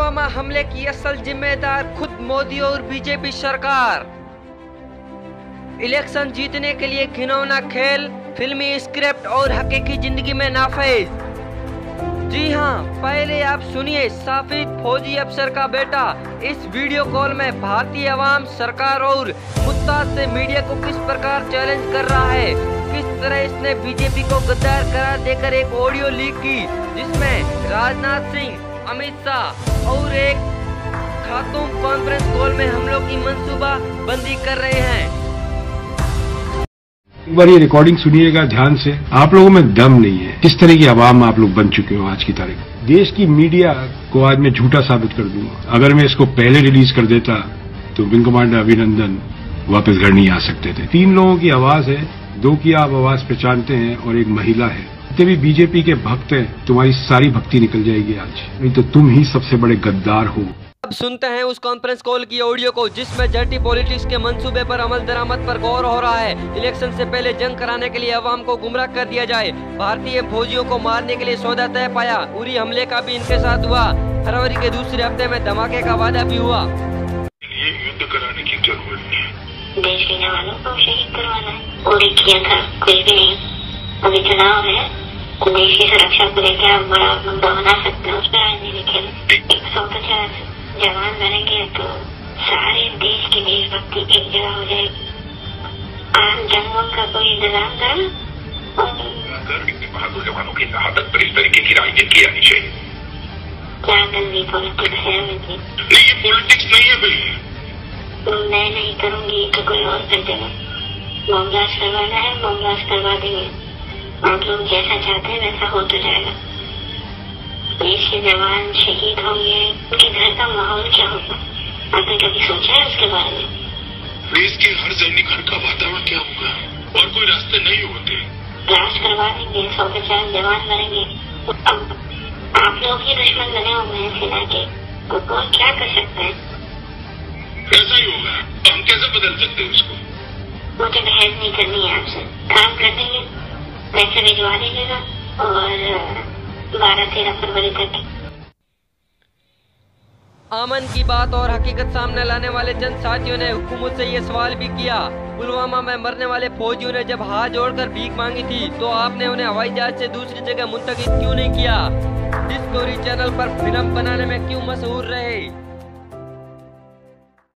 पुलवामा हमले की असल जिम्मेदार खुद मोदी और बीजेपी सरकार। इलेक्शन जीतने के लिए घिनौना खेल, फिल्मी स्क्रिप्ट और हकीकी जिंदगी में नाफिज। जी हाँ, पहले आप सुनिए साफिद फौजी अफसर का बेटा इस वीडियो कॉल में भारतीय अवाम, सरकार और मुत्ताद से मीडिया को किस प्रकार चैलेंज कर रहा है। किस तरह इसने बीजेपी को गद्दार करार देकर एक ऑडियो लीक की जिसमें राजनाथ सिंह, अमित शाह और एक खातून कॉन्फ्रेंस कॉल में हम लोग की मंसूबा बंदी कर रहे हैं। एक बार ये रिकॉर्डिंग सुनिएगा ध्यान से। आप लोगों में दम नहीं है। किस तरह की आवाम आप लोग बन चुके हो आज की तारीख। देश की मीडिया को आज मैं झूठा साबित कर दूंगा। अगर मैं इसको पहले रिलीज कर देता तो विंग कमांडर अभिनंदन वापस घर नहीं आ सकते थे। 3 लोगों की आवाज है, 2 की आप आवाज पहचानते हैं और एक महिला है। जितने भी बीजेपी के भक्त हैं, तुम्हारी सारी भक्ति निकल जाएगी आज। नहीं तो तुम ही सबसे बड़े गद्दार हो। अब सुनते हैं उस कॉन्फ्रेंस कॉल की ऑडियो को जिसमें जर्टी पॉलिटिक्स के मंसूबे पर अमल दरामद पर गौर हो रहा है। इलेक्शन से पहले जंग कराने के लिए अवाम को गुमराह कर दिया जाए। भारतीय फौजियों को मारने के लिए सौदा तय पाया। उरी हमले का भी इनके साथ हुआ। फरवरी के दूसरे हफ्ते में धमाके का वादा भी हुआ। ये युद्ध कराने की जरूरत नहीं। देश के जवानों को शहीद करवाना है। उरी किया था कुछ भी नहीं। अभी चुनाव है, देश की सुरक्षा को लेकर आप बड़ा मुद्दा बना सकते हैं। उस पर राजनीति खेले 150 जवान बनेंगे तो सारे देश की देशभक्ति एक जगह हो जाएगी। आम जंगों का कोई इंतजाम करो। बहादुर जवानों की शहादत पर इस तरीके की राजनीति आनी चाहिए। क्या गंदी पॉलिटिक्स है मुझे। नहीं, ये पॉलिटिक्स नहीं है भाई। मैं नहीं करूंगी तो कोई और कर देगा। बम ब्लास्ट करवाना है, बम ब्लास्ट करवा देंगे। आप लोग जैसा चाहते हैं वैसा हो तो जाएगा। देश के जवान शहीद होंगे, उनके घर का माहौल क्या होगा? आपने कभी सोचा है उसके बारे में? देश के हर सैनिक घर का वातावरण क्या होगा? और कोई रास्ते नहीं होते। ब्लास्ट करवा देंगे, 150 जवान मरेंगे। अब आप लोग ही दुश्मन बने हुए हैं सेना के, तो कौन क्या कर सकते हैं? ऐसा ही होगा। तो हम कैसे बदल सकते हैं उसको? मुझे बहस नहीं करनी है आपसे। काम कर देंगे, पैसे भिजवा दीजिएगा और 12-13 फरवरी तक। आमन की बात और हकीकत सामने लाने वाले चंद साथियों ने हुकूमत से ये सवाल भी किया, पुलवामा में मरने वाले फौजियों ने जब हाथ जोड़कर भीख मांगी थी तो आपने उन्हें हवाई जहाज से दूसरी जगह मुंतकिल क्यों नहीं किया? डिस्कवरी चैनल पर फिल्म बनाने में क्यों मशहूर रहे?